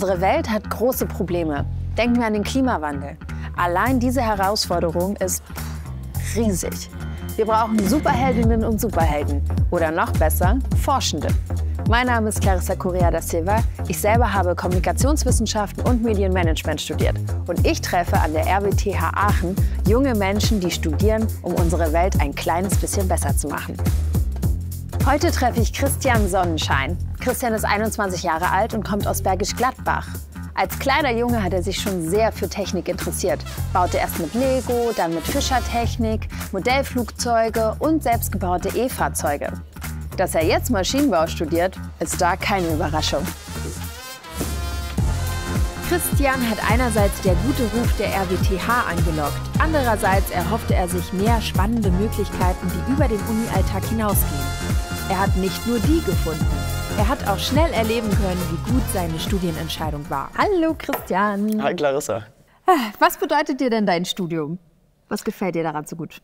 Unsere Welt hat große Probleme. Denken wir an den Klimawandel. Allein diese Herausforderung ist riesig. Wir brauchen Superheldinnen und Superhelden. Oder noch besser, Forschende. Mein Name ist Clarissa Correa da Silva. Ich selber habe Kommunikationswissenschaften und Medienmanagement studiert. Und ich treffe an der RWTH Aachen junge Menschen, die studieren, um unsere Welt ein kleines bisschen besser zu machen. Heute treffe ich Christian Sonnenschein. Christian ist 21 Jahre alt und kommt aus Bergisch Gladbach. Als kleiner Junge hat er sich schon sehr für Technik interessiert. Baute erst mit Lego, dann mit Fischertechnik, Modellflugzeuge und selbstgebaute E-Fahrzeuge. Dass er jetzt Maschinenbau studiert, ist da keine Überraschung. Christian hat einerseits der gute Ruf der RWTH angelockt. Andererseits erhoffte er sich mehr spannende Möglichkeiten, die über den Uni-Alltag hinausgehen. Er hat nicht nur die gefunden. Er hat auch schnell erleben können, wie gut seine Studienentscheidung war. Hallo Christian. Hi Clarissa. Was bedeutet dir denn dein Studium? Was gefällt dir daran so gut?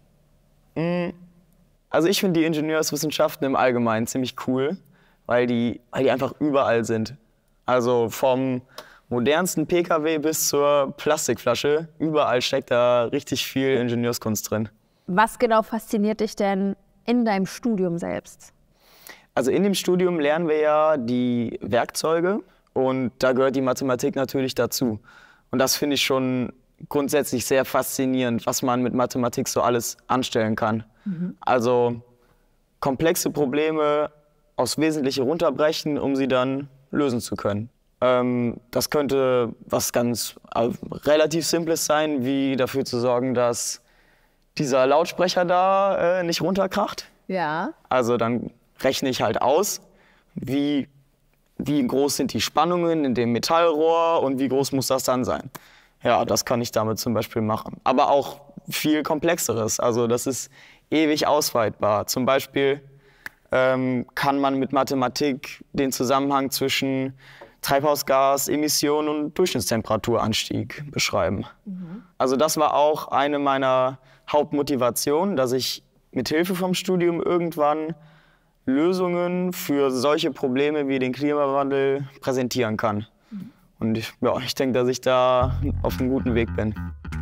Also ich finde die Ingenieurswissenschaften im Allgemeinen ziemlich cool, weil die einfach überall sind. Also vom modernsten PKW bis zur Plastikflasche, überall steckt da richtig viel Ingenieurskunst drin. Was genau fasziniert dich denn in deinem Studium selbst? Also in dem Studium lernen wir ja die Werkzeuge und da gehört die Mathematik natürlich dazu. Und das finde ich schon grundsätzlich sehr faszinierend, was man mit Mathematik so alles anstellen kann. Also komplexe Probleme aufs Wesentliche runterbrechen, um sie dann lösen zu können. Das könnte was ganz relativ Simples sein, wie dafür zu sorgen, dass dieser Lautsprecher da nicht runterkracht. Ja. Also dann rechne ich halt aus, wie groß sind die Spannungen in dem Metallrohr und wie groß muss das dann sein. Ja, das kann ich damit zum Beispiel machen. Aber auch viel Komplexeres, also das ist ewig ausweitbar. Zum Beispiel kann man mit Mathematik den Zusammenhang zwischen Treibhausgasemissionen und Durchschnittstemperaturanstieg beschreiben. Also das war auch eine meiner Hauptmotivationen, dass ich mit Hilfe vom Studium irgendwann Lösungen für solche Probleme wie den Klimawandel präsentieren kann. Und ich denke, dass ich da auf einem guten Weg bin.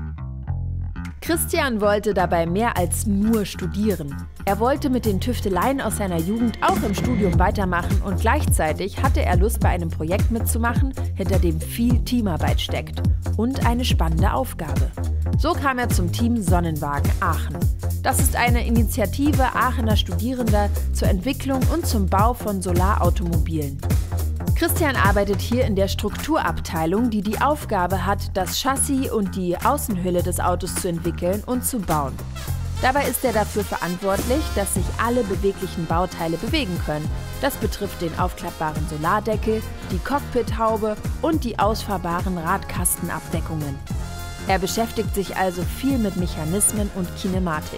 Christian wollte dabei mehr als nur studieren. Er wollte mit den Tüfteleien aus seiner Jugend auch im Studium weitermachen und gleichzeitig hatte er Lust, bei einem Projekt mitzumachen, hinter dem viel Teamarbeit steckt und eine spannende Aufgabe. So kam er zum Team Sonnenwagen Aachen. Das ist eine Initiative Aachener Studierender zur Entwicklung und zum Bau von Solarautomobilen. Christian arbeitet hier in der Strukturabteilung, die die Aufgabe hat, das Chassis und die Außenhülle des Autos zu entwickeln und zu bauen. Dabei ist er dafür verantwortlich, dass sich alle beweglichen Bauteile bewegen können. Das betrifft den aufklappbaren Solardeckel, die Cockpithaube und die ausfahrbaren Radkastenabdeckungen. Er beschäftigt sich also viel mit Mechanismen und Kinematik.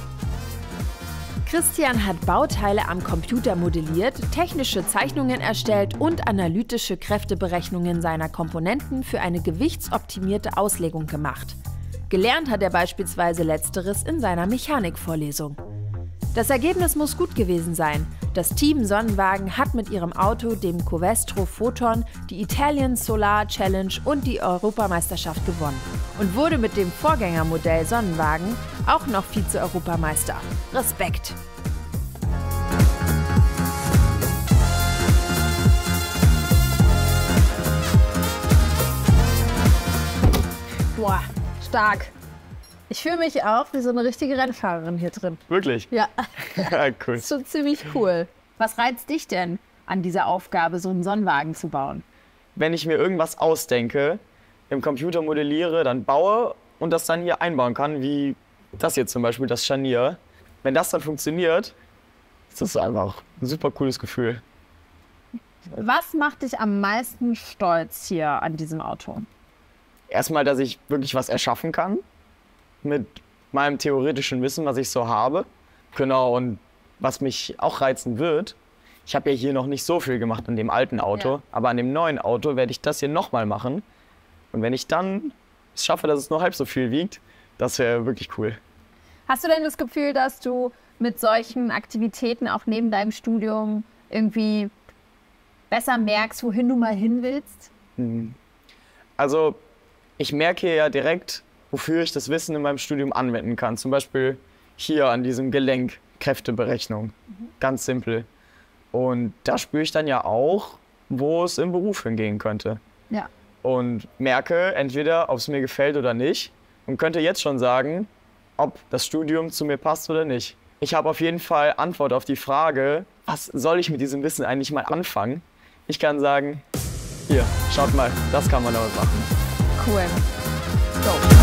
Christian hat Bauteile am Computer modelliert, technische Zeichnungen erstellt und analytische Kräfteberechnungen seiner Komponenten für eine gewichtsoptimierte Auslegung gemacht. Gelernt hat er beispielsweise Letzteres in seiner Mechanikvorlesung. Das Ergebnis muss gut gewesen sein. Das Team Sonnenwagen hat mit ihrem Auto, dem Covestro Photon, die Italian Solar Challenge und die Europameisterschaft gewonnen und wurde mit dem Vorgängermodell Sonnenwagen auch noch Vize-Europameister. Respekt! Boah, stark! Ich fühle mich auch wie so eine richtige Rennfahrerin hier drin. Wirklich? Ja. Cool. Das ist schon ziemlich cool. Was reizt dich denn an dieser Aufgabe, so einen Sonnenwagen zu bauen? Wenn ich mir irgendwas ausdenke, im Computer modelliere, dann baue und das dann hier einbauen kann, wie das hier zum Beispiel, das Scharnier. Wenn das dann funktioniert, ist das einfach ein super cooles Gefühl. Was macht dich am meisten stolz hier an diesem Auto? Erstmal, dass ich wirklich was erschaffen kann. Mit meinem theoretischen Wissen, was ich so habe. Genau, und was mich auch reizen wird, ich habe ja hier noch nicht so viel gemacht an dem alten Auto, aber an dem neuen Auto werde ich das hier nochmal machen. Und wenn ich dann es schaffe, dass es nur halb so viel wiegt, das wäre wirklich cool. Hast du denn das Gefühl, dass du mit solchen Aktivitäten auch neben deinem Studium irgendwie besser merkst, wohin du mal hin willst? Also ich merke ja direkt, wofür ich das Wissen in meinem Studium anwenden kann. Zum Beispiel hier an diesem Gelenk, Kräfteberechnung. Ganz simpel. Und da spüre ich dann ja auch, wo es im Beruf hingehen könnte. Ja. Und merke entweder, ob es mir gefällt oder nicht. Und könnte jetzt schon sagen, ob das Studium zu mir passt oder nicht. Ich habe auf jeden Fall Antwort auf die Frage, was soll ich mit diesem Wissen eigentlich mal anfangen? Ich kann sagen, hier, schaut mal, das kann man damit machen. Cool. So.